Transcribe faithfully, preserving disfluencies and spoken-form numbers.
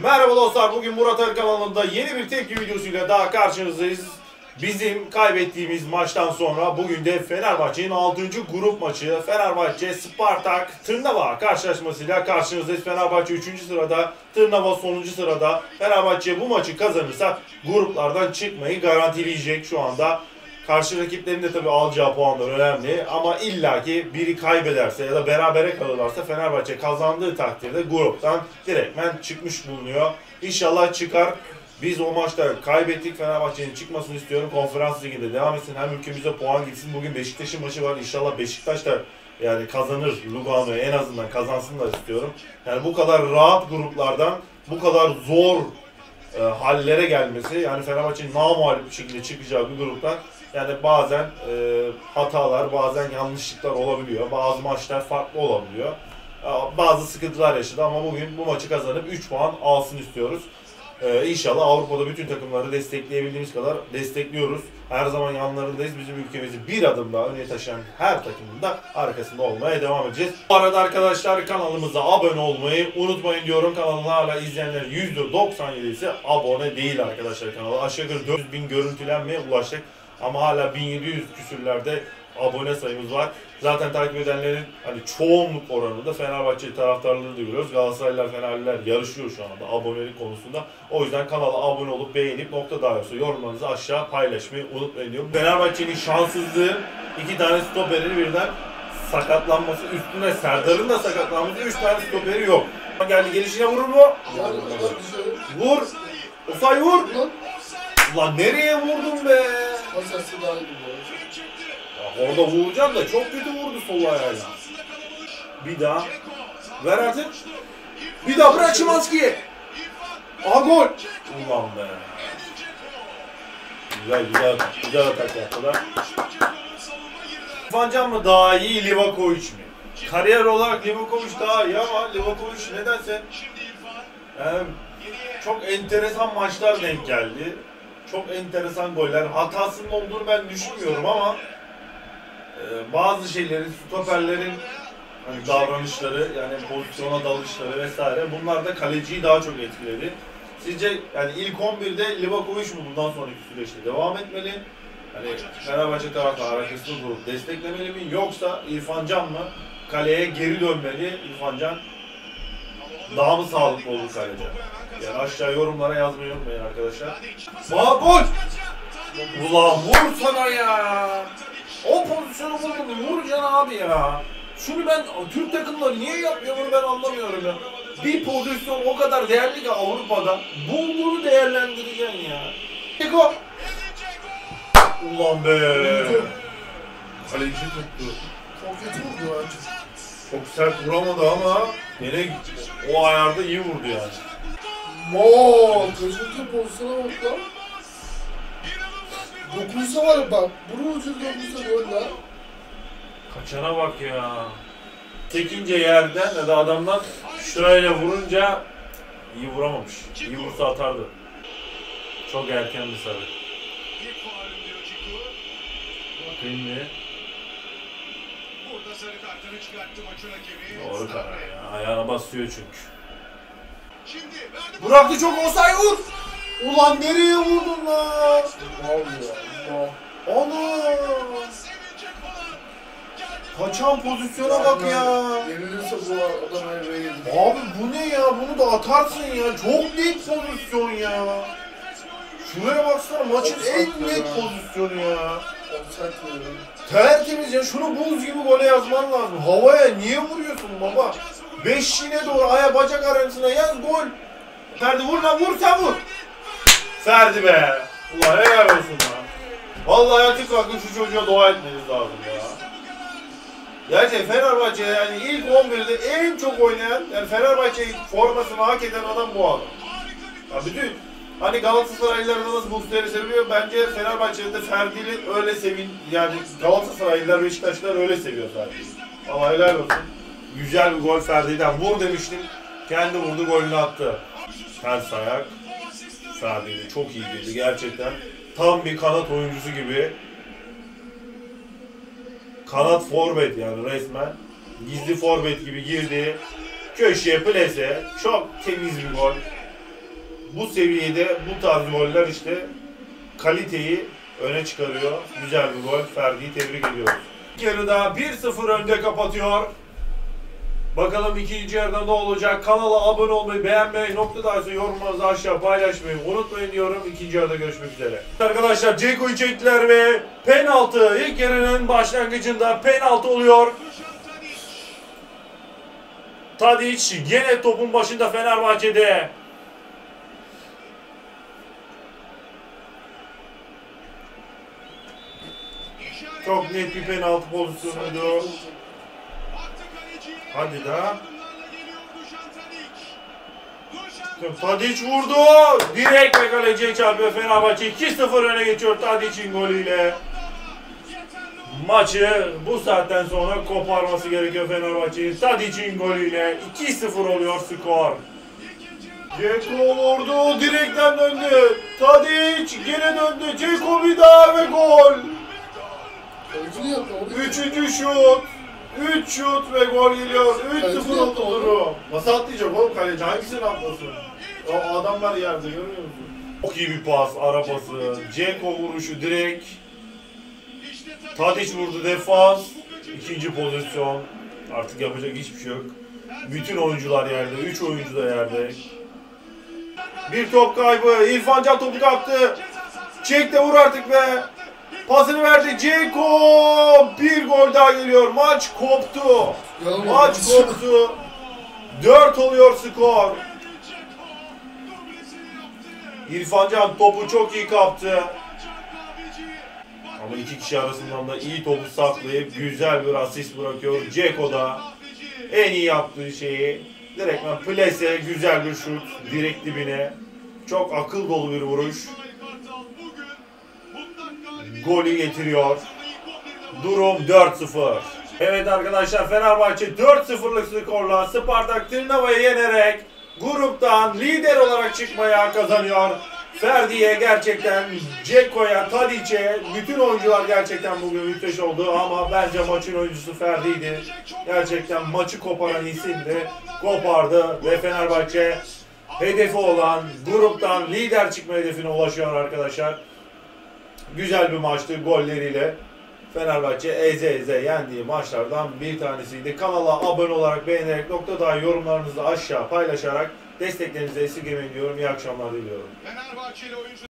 Merhaba dostlar, bugün Murat Ali kanalında yeni bir tepki videosuyla daha karşınızdayız. Bizim kaybettiğimiz maçtan sonra bugün de Fenerbahçe'nin altıncı grup maçı Fenerbahçe Spartak Tırnava karşılaşmasıyla karşınızdayız. Fenerbahçe üçüncü sırada, Tırnava sonuncu sırada. Fenerbahçe bu maçı kazanırsa gruplardan çıkmayı garantileyecek şu anda. Karşı rakiplerin de tabii alacağı puanlar önemli ama illaki biri kaybederse ya da berabere kalırlarsa Fenerbahçe kazandığı takdirde gruptan direktmen çıkmış bulunuyor. İnşallah çıkar. Biz o maçta kaybettik. Fenerbahçe'nin çıkmasını istiyorum. Konferans liginde devam etsin. Hem ülkemize puan gitsin. Bugün Beşiktaş'ın maçı var. İnşallah Beşiktaş da yani kazanır. Lugano'yu en azından kazansın da istiyorum. Yani bu kadar rahat gruplardan bu kadar zor e, hallere gelmesi, yani Fenerbahçe'nin namağlup bir şekilde çıkacağı bir gruptan yani bazen e, hatalar, bazen yanlışlıklar olabiliyor. Bazı maçlar farklı olabiliyor. Bazı sıkıntılar yaşadı ama bugün bu maçı kazanıp üç puan alsın istiyoruz. Ee, İnşallah Avrupa'da bütün takımları destekleyebildiğimiz kadar destekliyoruz. Her zaman yanlarındayız. Bizim ülkemizi bir adım daha öne taşıyan her takımın da arkasında olmaya devam edeceğiz. Bu arada arkadaşlar kanalımıza abone olmayı unutmayın diyorum. Kanalını hala izleyenlerin yüzde doksan yedisi abone değil arkadaşlar kanala. Aşağı yukarı dört yüz bin görüntülenmeye ulaştık. Ama hala bin yedi yüz küsürlerde abone sayımız var. Zaten takip edenlerin hani çoğunluk oranında Fenerbahçe taraftarları da görüyoruz. Galatasaraylılar, Fenerliler yarışıyor şu anda abonelik konusunda. O yüzden kanala abone olup beğenip nokta dahi yorumlarınızı aşağı paylaşmayı unutmayın diyorum. Fenerbahçe'nin şanssızlığı iki tane stoperin birden sakatlanması, üstüne Serdar'ın da sakatlanması, üç tane stoperi yok. Geldi, gelişine vurur mu? Vur! Osay vur! Ulan nereye vurdun be? Masası daha iyi. Orada vuracağım da çok kötü vurdu sol ayağıyla. Bir daha. Ver artık. Bir daha bırak Şimanski'ye. Aha gol. Ulan be. Güzel güzel güzel atak yaptılar. İrfan Can mı daha iyi, Livakovic mi? Kariyer olarak Livakovic daha iyi ama Livakovic nedense yani çok enteresan maçlar denk geldi. Çok enteresan goller. Hatasının olduğunu ben düşünmüyorum ama e, bazı şeylerin, stoperlerin hani davranışları, yani pozisyona dalışları vesaire, bunlar da kaleciyi daha çok etkiledi. Sizce yani ilk on birde Livakovic mi bundan sonraki süreçte devam etmeli? Hani Fenerbahçe taraftarı arkasını durup desteklemeli mi? Yoksa İrfan Can mı kaleye geri dönmeli? İrfan Can daha mı sağlıklı olur kaleci? Yani aşağı yorumlara yazmayı unutmayın arkadaşlar. Sağ gol! Ulan vur sana ya! O pozisyonu vurdun, vuracaksın abi ya! Şunu ben, Türk takımları niye yapmıyor bunu ben anlamıyorum ya. Bir pozisyon o kadar değerli ki Avrupa'da, bulduğunu değerlendireceksin ya. Eko! Ulan be! Kaleci tuttu. Çok kötü vurdu bence. Çok sert vuramadı ama yine o ayarda iyi vurdu yani. Moo, kaçırdığı pozisyona bak lan. Dokunsa var ya bak, bunun ucunu dokunsa gol lan. Kaçana bak ya. Tekince yerden ya da adamdan şurayla vurunca iyi vuramamış. İyi vursa atardı. Çok erken bir sarı. Bakayım bir. Doğru karar ya. Ayağına basıyor çünkü. Bıraktı, çok olsay vur. Ulan nereye vurdun lan? Vallahi. Ana! Kaçan pozisyona bak ya. Yenilirse bu adam eve gelir. Abi bu ne ya? Bunu da atarsın ya. Çok net pozisyon ya. Şuraya baksana, maçın en net pozisyonu ya. Tertemiz ya. Şunu buz gibi gole yazman lazım. Havaya niye vuruyorsun baba? Beşiğine doğru aya bacak arasına yaz, gol. Ferdi vur lan, vur sen vur. Ferdi be. Ulan helal olsun lan. Vallahi artık bakın şu çocuğa dua etmeniz lazım ya. Gerçi Fenerbahçe yani ilk on birde en çok oynayan, yani Fenerbahçe formasını hak eden adam bu adam. Ya bütün hani Galatasaraylılar nasıl Muslera seviyor, bence Fenerbahçe'de Ferdi'yle öyle sevin, yani Galatasaraylılar, Beşiktaşlılar öyle seviyor Ferdi'yi. Ama helal olsun. Güzel bir gol Ferdi'den, vur demiştim. Kendi vurdu, golünü attı. Ters ayak. Ferdi'yle çok iyi girdi gerçekten. Tam bir kanat oyuncusu gibi. Kanat forvet yani resmen. Gizli forvet gibi girdi. Köşeye plase. Çok temiz bir gol. bu seviyede bu tarz goller işte kaliteyi öne çıkarıyor. Güzel bir gol. Ferdi'yi tebrik ediyoruz. İlk yarıda bir sıfır önde kapatıyor. Bakalım ikinci yarıda ne olacak? Kanala abone olmayı, beğenmeyi, noktadaysa yorumlarınızı aşağı paylaşmayı unutmayın diyorum. İkinci yarıda görüşmek üzere. Arkadaşlar Ceko'yu çektiler ve penaltı. İlk yarının başlangıcında penaltı oluyor. Tadic gene topun başında Fenerbahçe'de. Çok net bir penaltı pozisyonuydu. Hadi daha. Tadic vurdu. Direkt ve kaleciye çarpıyor Fenerbahçe. iki sıfır öne geçiyor Tadic'in golüyle. Maçı bu saatten sonra koparması gerekiyor Fenerbahçe'nin. Tadic'in golüyle iki sıfır oluyor skor. Ceko vurdu. Direkten döndü. Tadic gene döndü. Ceko bir daha ve gol. Üçüncü şut. üç şut ve gol geliyor. üç sıfır oldu durum. Nasıl atlayacak oğlum kaleci? Hangisini atlasın? O adamlar yerde görüyor musun? Çok iyi bir pas, ara pası. Ceko vuruşu direkt. Tadic vurdu defans. İkinci pozisyon. Artık yapacak hiçbir şey yok. Bütün oyuncular yerde. üç oyuncu da yerde. Bir top kaybı. İrfan Can topu kaptı. Çek de vur artık be. Pasını verdi Ceko. Bir gol daha geliyor. Maç koptu. Maç koptu. dört oluyor skor. İrfan Can topu çok iyi kaptı. Ama iki kişi arasından da iyi topu saklayıp güzel bir asist bırakıyor. Ceko da en iyi yaptığı şeyi direktmen plase, güzel bir şut direkt dibine. Çok akıl dolu bir vuruş. Golü getiriyor. Durum dört sıfır. Evet arkadaşlar Fenerbahçe dört sıfırlık skorla Spartak Trnava'yı yenerek gruptan lider olarak çıkmaya kazanıyor. Ferdi'ye gerçekten, Ceko'ya, Tadic'e bütün oyuncular gerçekten bugün müthiş oldu ama bence maçın oyuncusu Ferdi'ydi. Gerçekten maçı koparan isimdi. Kopardı ve Fenerbahçe hedefi olan gruptan lider çıkma hedefine ulaşıyor arkadaşlar. Güzel bir maçtı golleriyle. Fenerbahçe eze eze yendiği maçlardan bir tanesiydi. Kanala abone olarak, beğenerek, noktada yorumlarınızı aşağı paylaşarak desteklerinizi esirgemeyin diyorum. İyi akşamlar diliyorum.